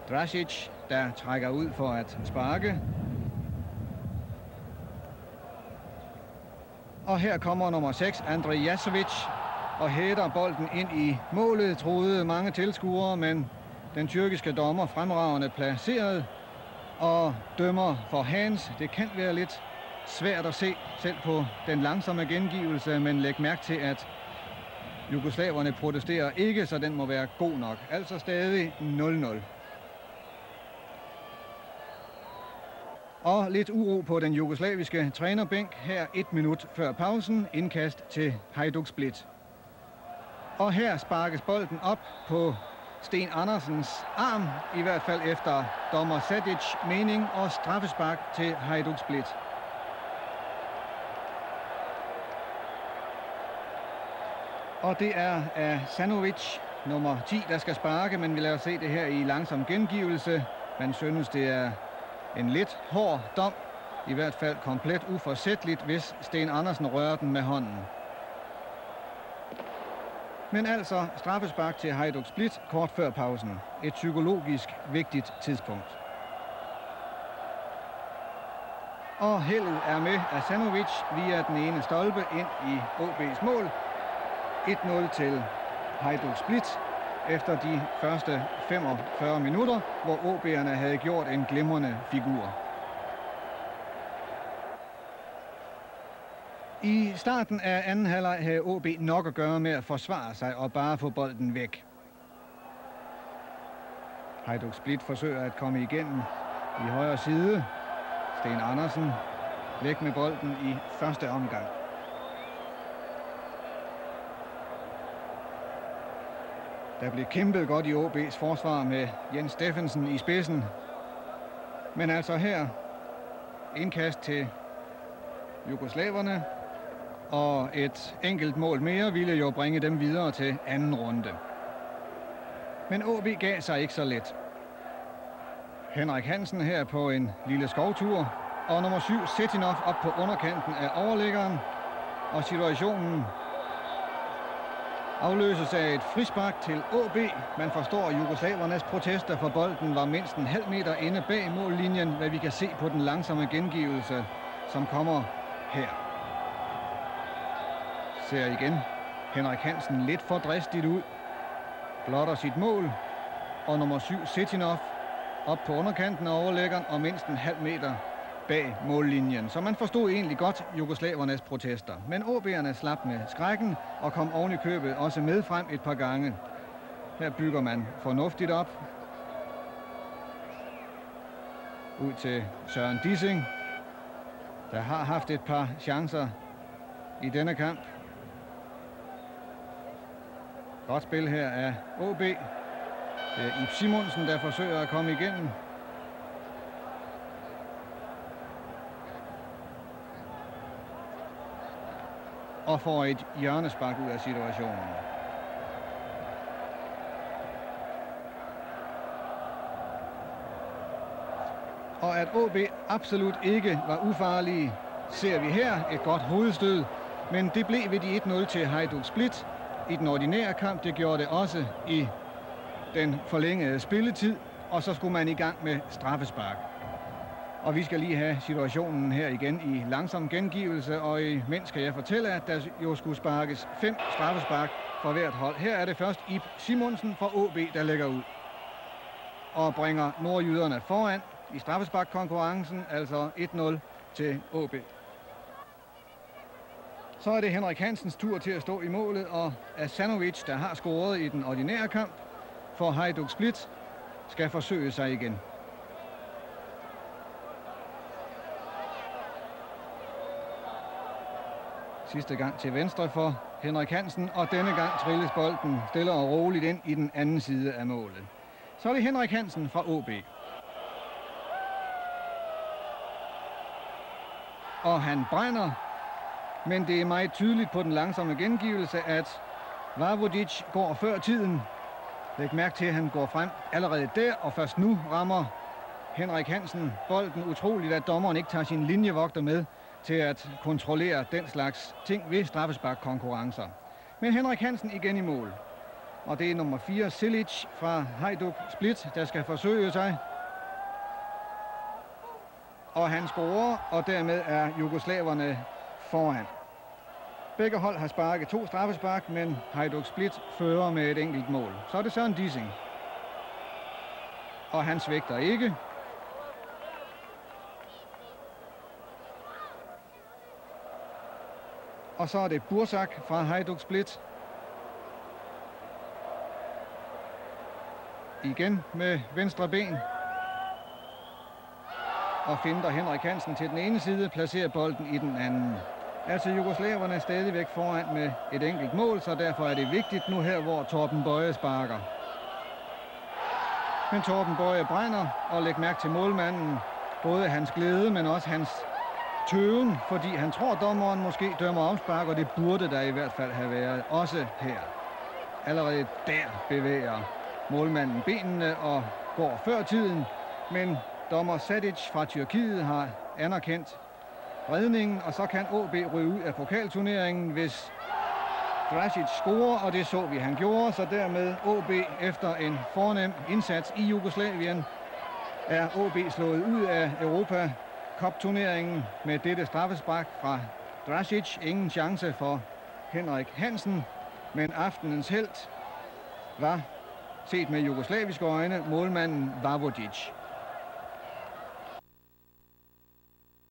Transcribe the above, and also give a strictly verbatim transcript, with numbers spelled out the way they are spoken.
Drašić, der trækker ud for at sparke. Og her kommer nummer seks, Andrijašević, og hætter bolden ind i målet, troede mange tilskuere, men den tyrkiske dommer fremragende placeret og dømmer for hands. Det kan være lidt svært at se selv på den langsomme gengivelse, men læg mærke til, at jugoslaverne protesterer ikke, så den må være god nok. Altså stadig nul nul. Og lidt uro på den jugoslaviske trænerbænk. Her et minut før pausen. Indkast til Hajduk Split. Og her sparkes bolden op på Sten Andersens arm, i hvert fald efter dommer Sadic mening, og straffespark til Hajduk Split. Og det er Asanovic, nummer ti, der skal sparke, men vi lader os se det her i langsom gengivelse. Man synes, det er en lidt hård dom, i hvert fald komplet uforsætligt, hvis Sten Andersen rører den med hånden. Men altså straffespark til Hajduk Split kort før pausen. Et psykologisk vigtigt tidspunkt. Og heldet er med Asanovic via den ene stolpe ind i O B's mål. et nul til Hajduk Split efter de første femogfyrre minutter, hvor O B'erne havde gjort en glimrende figur. I starten af anden halvleg havde O B nok at gøre med at forsvare sig og bare få bolden væk. Hajduk Split forsøger at komme igennem i højre side. Sten Andersen væk med bolden i første omgang. Der blev kæmpet godt i O B's forsvar med Jens Steffensen i spidsen. Men altså her indkast til jugoslaverne. Og et enkelt mål mere ville jo bringe dem videre til anden runde. Men O B gav sig ikke så let. Henrik Hansen her på en lille skovtur. Og nummer syv, Setinov, op på underkanten af overliggeren. Og situationen afløses af et frispark til O B. Man forstår jugoslavernes protester, for bolden var mindst en halv meter inde bag mållinjen, hvad vi kan se på den langsomme gengivelse, som kommer her. Ser igen Henrik Hansen lidt for dristigt ud. Blotter sit mål. Og nummer syv, Setinov, op på underkanten af overlæggeren og mindst en halv meter bag mållinjen. Så man forstod egentlig godt jugoslavernes protester. Men O B'erne slap med skrækken og kom oven i købet også med frem et par gange. Her bygger man fornuftigt op. Ud til Søren Dissing, der har haft et par chancer i denne kamp. Godt spil her af O B. Det er Ib Simonsen, der forsøger at komme igennem. Og får et hjørnespark ud af situationen. Og at O B absolut ikke var ufarlige, ser vi her. Et godt hovedstød, men det blev ved de et nul til Hajduk Split i den ordinære kamp. Det gjorde det også i den forlængede spilletid, og så skulle man i gang med straffespark. Og vi skal lige have situationen her igen i langsom gengivelse, og imens skal jeg fortælle, at der jo skulle sparkes fem straffespark for hvert hold. Her er det først Ib Simonsen fra O B, der lægger ud og bringer nordjyderne foran i straffesparkkonkurrencen, altså et nul til O B. Så er det Henrik Hansens tur til at stå i målet, og Asanovic, der har scoret i den ordinære kamp for Hajduk Split, skal forsøge sig igen. Sidste gang til venstre for Henrik Hansen, og denne gang trilles bolden stille og roligt ind i den anden side af målet. Så er det Henrik Hansen fra O B. Og han brænder, men det er meget tydeligt på den langsomme gengivelse, at Vavodic går før tiden. Læg mærke til, at han går frem allerede der, og først nu rammer Henrik Hansen bolden. Utroligt, at dommeren ikke tager sin linjevogter med til at kontrollere den slags ting ved straffesparkkonkurrencer. Men Henrik Hansen igen i mål. Og det er nummer fire, Silic fra Hajduk Split, der skal forsøge sig. Og han scorer, og dermed er jugoslaverne foran. Begge hold har sparket to straffespark, men Hajduk Split fører med et enkelt mål. Så er det Søren Dissing. Og han svigter ikke. Og så er det Bursak fra Hajduk Split. Igen med venstre ben. Og finder Henrik Hansen til den ene side, placerer bolden i den anden. Altså jugoslaverne er stadigvæk foran med et enkelt mål, så derfor er det vigtigt nu her, hvor Torben Bøje sparker. Men Torben Bøje brænder, og læg mærke til målmanden. Både hans glæde, men også hans tøven, fordi han tror, dommeren måske dømmer afspark, og det burde der i hvert fald have været også her. Allerede der bevæger målmanden benene og går før tiden, men dommer Sadic fra Tyrkiet har anerkendt redningen, og så kan O B ryge ud af pokalturneringen, hvis Drašić scorer, og det så vi, han gjorde, så dermed O B efter en fornem indsats i Jugoslavien er O B slået ud af Europa Cup-turneringen med dette straffespark fra Drašić. Ingen chance for Henrik Hansen, men aftenens helt var, set med jugoslaviske øjne, målmanden Vavodić.